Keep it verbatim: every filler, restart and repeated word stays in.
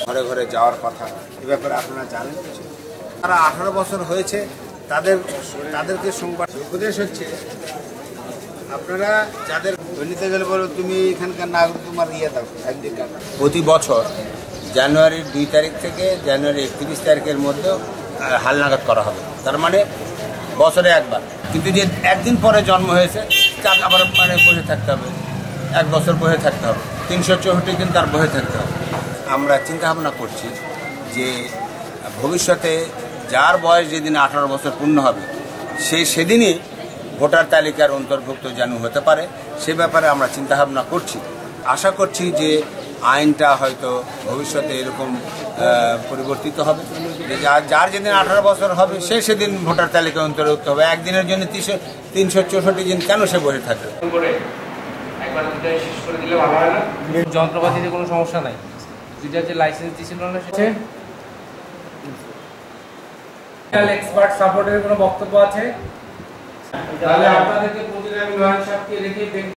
ঘরে ঘরে যাওয়ার কথা, এ ব্যাপারে আপনারা জানেন কিছু? তারা আঠারো বছর হয়েছে, তাদের তাদেরকে সংবাদ উপদেশ হচ্ছে আপনারা যাদের নিতে গেলে বলো তুমি এখানকার নাগরিক, তোমার ইয়ে দাও একদিন। প্রতি বছর জানুয়ারির দুই তারিখ থেকে জানুয়ারি একত্রিশ তারিখের মধ্যে হালনাগাদ করা হবে, তার মানে বছরে একবার। কিন্তু যে একদিন পরে জন্ম হয়েছে তার আবার মানে বসে থাকতে হবে, এক বছর বসে থাকতে হবে, তিনশো চৌষট্টি দিন তার বসে থাকতে হবে। আমরা চিন্তা ভাবনা করছি যে ভবিষ্যতে যার বয়স যেদিন আঠারো বছর পূর্ণ হবে সে সেদিনই ভোটার তালিকার অন্তর্ভুক্ত যেন হতে পারে, সে ব্যাপারে আমরা চিন্তা ভাবনা করছি। আশা করছি যে আইনটা হয়তো ভবিষ্যতে এরকম পরিবর্তিত হবে যে যার যার যেদিন আঠারো বছর হবে সে সেদিন ভোটার তালিকায় অন্তর্ভুক্ত হবে। একদিনের জন্য তিনশো তিনশো চৌষট্টি দিন কেন সে বসে থাকবে? যন্ত্রপাতিতে কোনো সমস্যা নাই, দুইটা যে লাইসেন্স দিয়েছিল না সেটা এক্সপার্ট সাপোর্টের কোনো বক্তব্য আছে? তাহলে আপনাদেরকে প্রতিদিন আমি নয়ন সাহেবকে রেখে